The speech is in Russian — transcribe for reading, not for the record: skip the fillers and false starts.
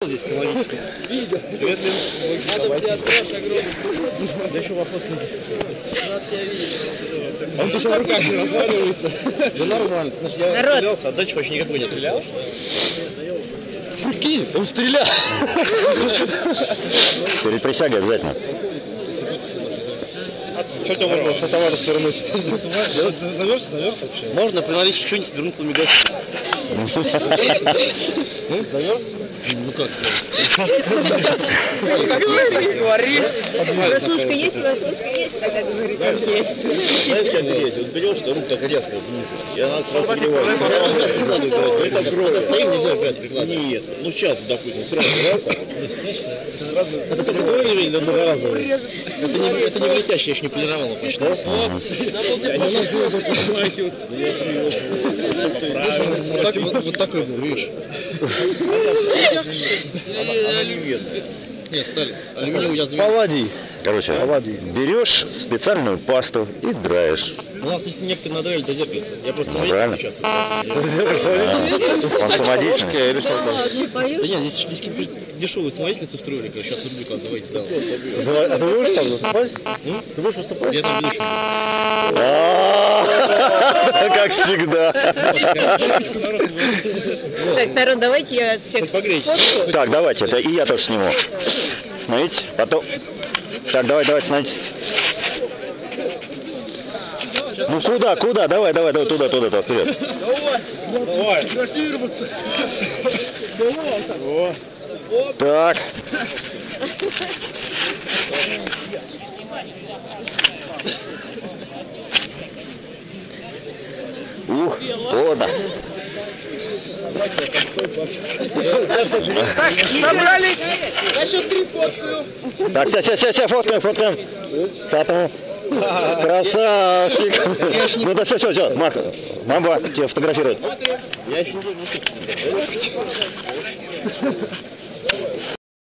Здесь экологически. Привет, Лен. Надо тебе отправить огромный. Да еще вопрос не здесь. Рад тебя видеть. Он еще в руках не разваливается. Да нормально. Я стрелялся, отдачи почти никакой не стрелял. Прикинь, он стрелял. Перед присягой обязательно. Что тебе можно с товара свернуть? Завершься вообще? Можно при наличии что-нибудь свернуть по мигасу. Завез? Ну как? Говорим. Прослушка есть, тогда говорит, есть. Знаешь, как берете? Вот берешь, что руку так резко вниз. И она сразу сливает. Это кровь. Стоим, нельзя опять прикладывать. Нет. Ну сейчас, допустим, сразу раз. Это только двойный или многоразовый? Это не блестящий, я еще не полировал почти. Вот такой был, видишь? Алюминий. Нет, сталь. Алюминиевый я заменил. Палладий. Короче, берешь специальную пасту и драешь. У нас есть некоторые надраили до зеркальца. Я просто самодеятельно сейчас. Он самодеятельный. Да нет, здесь дешевую самодеятельницу устроили, когда сейчас рубрика «Заводите зал». А ты будешь там выступать? Ты будешь выступать? Я там буду еще. Как всегда. Так, народ, давайте я всех сфоткаю. Так, давайте, это и я тоже сниму. Смотрите, потом... Так, давайте, смотрите. Ну куда? Давай, туда, вперед. Давай. Так. Ладно. Так, собрались. Я еще 3 фоткаю. Так, все, фоткаем. Сатому. Красавчик. Ну да, все. Мамба тебя фотографирует. Я еще не